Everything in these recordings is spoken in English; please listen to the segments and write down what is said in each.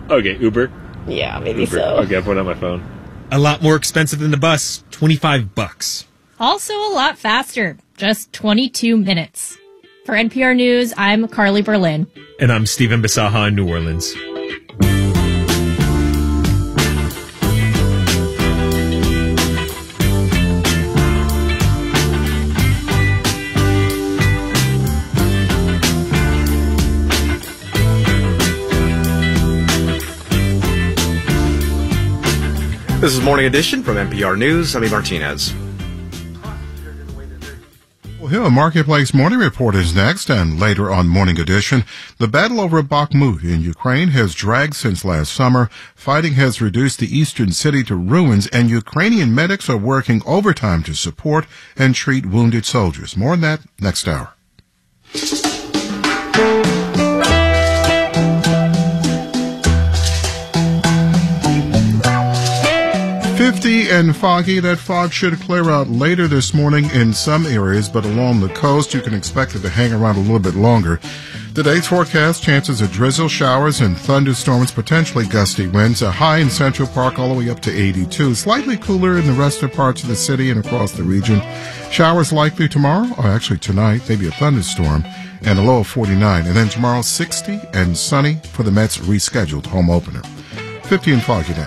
Okay, Uber? Yeah, maybe Uber. so. Okay, I put it on my phone. A lot more expensive than the bus, $25. Also a lot faster, just 22 minutes. For NPR News, I'm Carly Berlin. And I'm Stephen Bisaha in New Orleans. This is Morning Edition from NPR News. I'm E. Martinez. Well, here, a Marketplace Morning Report is next, and later on Morning Edition, the battle over Bakhmut in Ukraine has dragged since last summer. Fighting has reduced the eastern city to ruins, and Ukrainian medics are working overtime to support and treat wounded soldiers. More on that next hour. 50 and foggy. That fog should clear out later this morning in some areas, but along the coast, you can expect it to hang around a little bit longer. Today's forecast, chances of drizzle, showers, and thunderstorms, potentially gusty winds, a high in Central Park all the way up to 82. Slightly cooler in the western parts of the city and across the region. Showers likely tomorrow, or actually tonight, maybe a thunderstorm, and a low of 49. And then tomorrow, 60 and sunny for the Mets' rescheduled home opener. 50 and foggy now.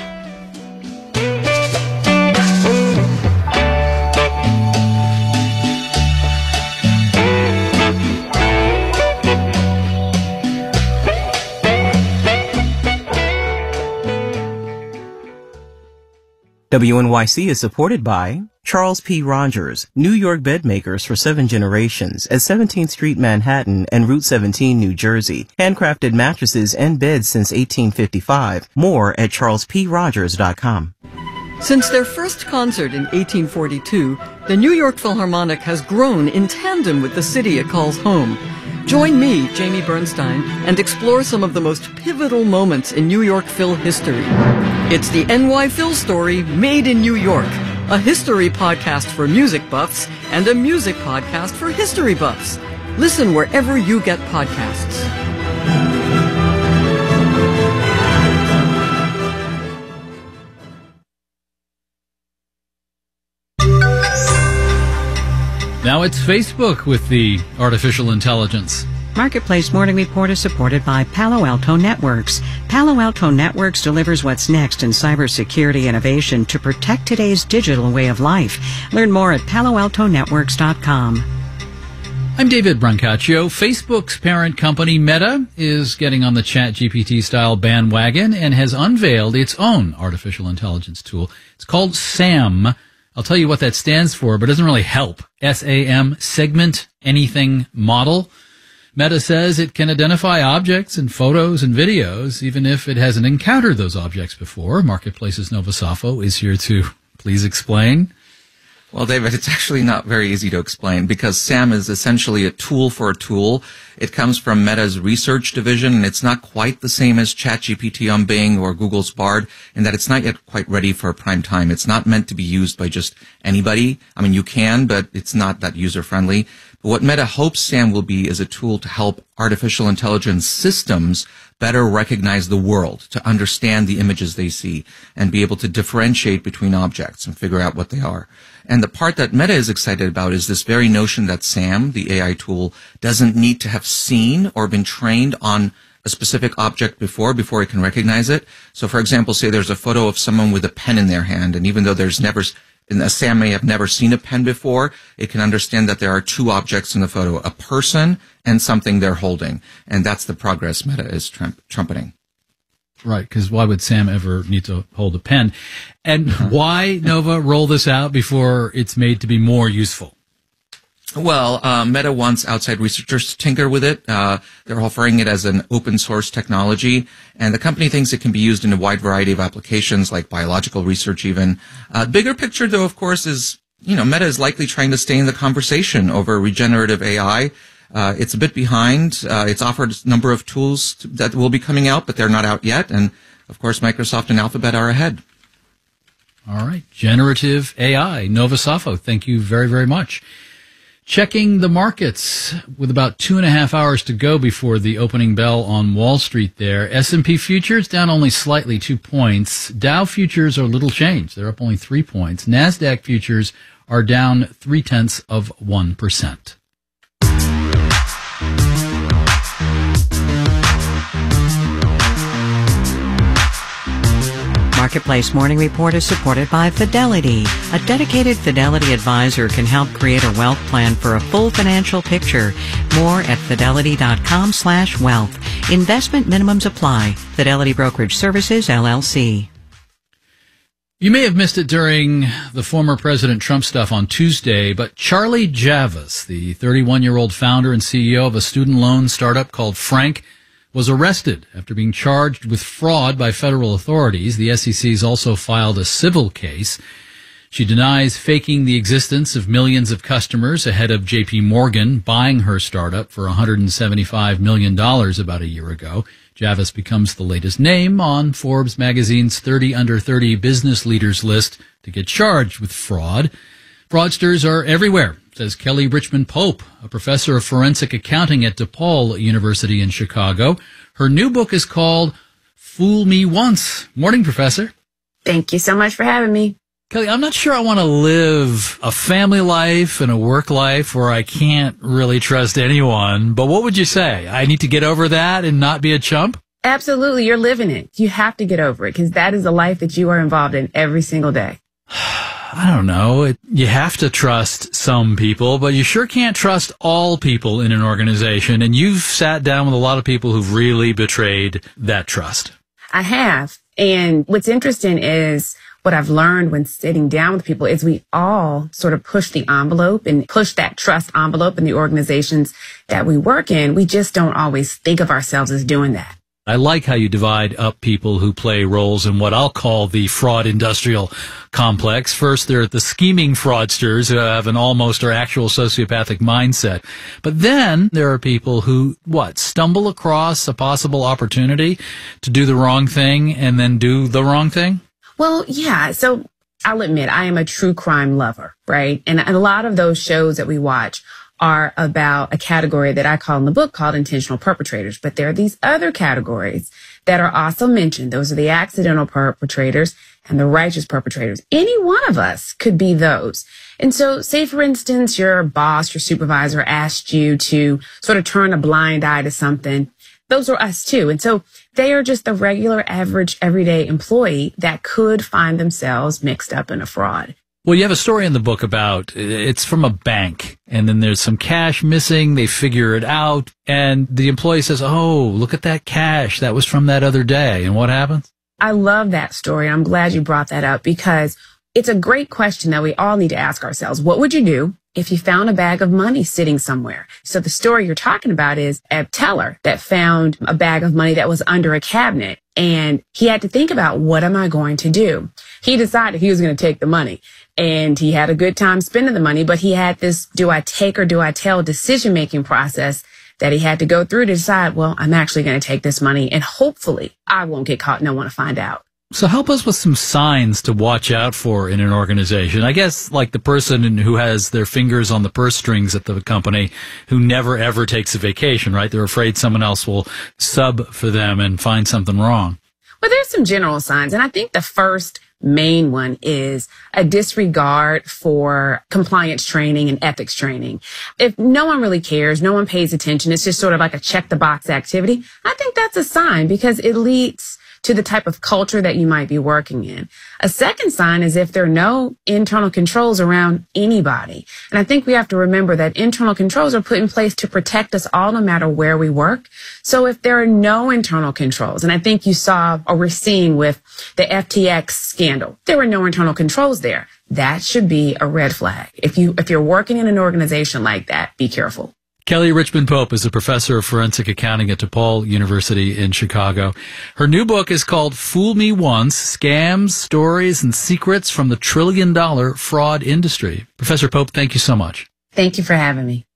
WNYC is supported by Charles P. Rogers, New York bed makers for 7 generations at 17th Street, Manhattan and Route 17, New Jersey. Handcrafted mattresses and beds since 1855. More at charlesprogers.com. Since their first concert in 1842, the New York Philharmonic has grown in tandem with the city it calls home. Join me, Jamie Bernstein, and explore some of the most pivotal moments in New York Phil history. It's the NY Phil Story Made in New York, a history podcast for music buffs and a music podcast for history buffs. Listen wherever you get podcasts. Now it's Facebook with the artificial intelligence. Marketplace Morning Report is supported by Palo Alto Networks. Palo Alto Networks delivers what's next in cybersecurity innovation to protect today's digital way of life. Learn more at paloaltonetworks.com. I'm David Brancaccio. Facebook's parent company Meta is getting on the ChatGPT-style bandwagon and has unveiled its own artificial intelligence tool. It's called SAM. I'll tell you what that stands for, but it doesn't really help. SAM, Segment Anything Model. Meta says it can identify objects in photos and videos, even if it hasn't encountered those objects before. Marketplace's Nova Safo is here to please explain. Well, David, it's actually not very easy to explain because SAM is essentially a tool for a tool. It comes from Meta's research division, and it's not quite the same as ChatGPT on Bing or Google's Bard in that it's not yet quite ready for prime time. It's not meant to be used by just anybody. I mean, you can, but it's not that user-friendly. But what Meta hopes SAM will be is a tool to help artificial intelligence systems better recognize the world, to understand the images they see, and be able to differentiate between objects and figure out what they are. And the part that Meta is excited about is this very notion that SAM, the AI tool, doesn't need to have seen or been trained on a specific object before it can recognize it. So, for example, say there's a photo of someone with a pen in their hand, and even though SAM may have never seen a pen before, it can understand that there are 2 objects in the photo, a person and something they're holding. And that's the progress Meta is trumpeting. Right, because why would Sam ever need to hold a pen? And why, Nova, roll this out before it's made to be more useful? Well, Meta wants outside researchers to tinker with it. They're offering it as an open source technology, and the company thinks it can be used in a wide variety of applications, like biological research even. Bigger picture, though, of course, is, Meta is likely trying to stay in the conversation over regenerative AI. It's a bit behind. It's offered a number of tools that will be coming out, but they're not out yet. And, of course, Microsoft and Alphabet are ahead. All right. Generative AI. Nova Safo, thank you very, very much. Checking the markets with about 2.5 hours to go before the opening bell on Wall Street there. S&P futures down only slightly 2 points. Dow futures are little change. They're up only 3 points. NASDAQ futures are down 0.3%. Marketplace Morning Report is supported by Fidelity. A dedicated Fidelity advisor can help create a wealth plan for a full financial picture. More at fidelity.com/wealth. Investment minimums apply. Fidelity Brokerage Services, LLC. You may have missed it during the former President Trump stuff on Tuesday, but Charlie Javice, the 31-year-old founder and CEO of a student loan startup called Frank, was arrested after being charged with fraud by federal authorities. The SEC has also filed a civil case. She denies faking the existence of millions of customers ahead of J.P. Morgan buying her startup for $175 million about a year ago. Javice becomes the latest name on Forbes magazine's 30 Under 30 business leaders list to get charged with fraud. Fraudsters are everywhere, says Kelly Richmond Pope, a professor of forensic accounting at DePaul University in Chicago. Her new book is called Fool Me Once. Morning, Professor. Thank you so much for having me. Kelly, I'm not sure I want to live a family life and a work life where I can't really trust anyone, but what would you say? I need to get over that and not be a chump? Absolutely. You're living it. You have to get over it because that is a life that you are involved in every single day. I don't know. You have to trust some people, but you sure can't trust all people in an organization. And you've sat down with a lot of people who've really betrayed that trust. I have. And what's interesting is what I've learned when sitting down with people is we all sort of push the envelope and push that trust envelope in the organizations that we work in. We just don't always think of ourselves as doing that. I like how you divide up people who play roles in what I'll call the fraud industrial complex. First, there are the scheming fraudsters who have an almost or actual sociopathic mindset. But then there are people who, stumble across a possible opportunity to do the wrong thing and then do the wrong thing? Well, yeah. So I'll admit I am a true crime lover, right? And a lot of those shows that we watch are about a category that I call in the book called intentional perpetrators. But there are these other categories that are also mentioned. Those are the accidental perpetrators and the righteous perpetrators. Any one of us could be those. And so say, for instance, your boss, your supervisor asked you to sort of turn a blind eye to something. Those are us too. And so they are just the regular, average, everyday employee that could find themselves mixed up in a fraud. Well, you have a story in the book about it's from a bank, and then there's some cash missing. They figure it out, and the employee says, "Oh, look at that cash. That was from that other day." And what happens? I love that story. I'm glad you brought that up because it's a great question that we all need to ask ourselves. What would you do if you found a bag of money sitting somewhere? So the story you're talking about is a teller that found a bag of money that was under a cabinet, and he had to think about, what am I going to do? He decided he was going to take the money. And he had a good time spending the money, but he had this do I take or do I tell decision-making process that he had to go through to decide, well, I'm actually going to take this money and hopefully I won't get caught and I want to find out. So help us with some signs to watch out for in an organization. I guess like the person who has their fingers on the purse strings at the company who never ever takes a vacation, right? They're afraid someone else will sub for them and find something wrong. Well, there's some general signs. And I think the first main one is a disregard for compliance training and ethics training. If no one really cares, no one pays attention, it's just sort of like a check the box activity, I think that's a sign because it leads to the type of culture that you might be working in. A second sign is if there are no internal controls around anybody. And I think we have to remember that internal controls are put in place to protect us all no matter where we work. So if there are no internal controls, and I think you saw or we're seeing with the FTX scandal, there were no internal controls there. That should be a red flag. If you're working in an organization like that, be careful. Kelly Richmond Pope is a professor of forensic accounting at DePaul University in Chicago. Her new book is called Fool Me Once, Scams, Stories, and Secrets from the $1 Trillion Fraud Industry. Professor Pope, thank you so much. Thank you for having me.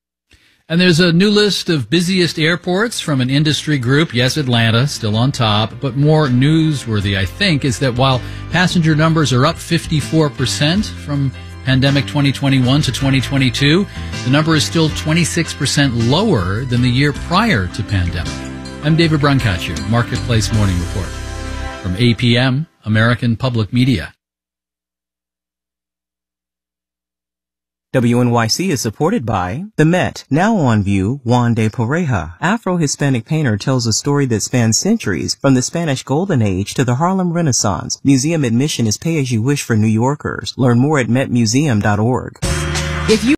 And there's a new list of busiest airports from an industry group. Yes, Atlanta, still on top. But more newsworthy, I think, is that while passenger numbers are up 54% from Pandemic 2021 to 2022, the number is still 26% lower than the year prior to pandemic. I'm David Brancaccio, Marketplace Morning Report. From APM, American Public Media. WNYC is supported by the Met. Now on view, Juan de Pareja, Afro-Hispanic painter, tells a story that spans centuries from the Spanish Golden Age to the Harlem Renaissance. Museum admission is pay as you wish for New Yorkers. Learn more at metmuseum.org. If you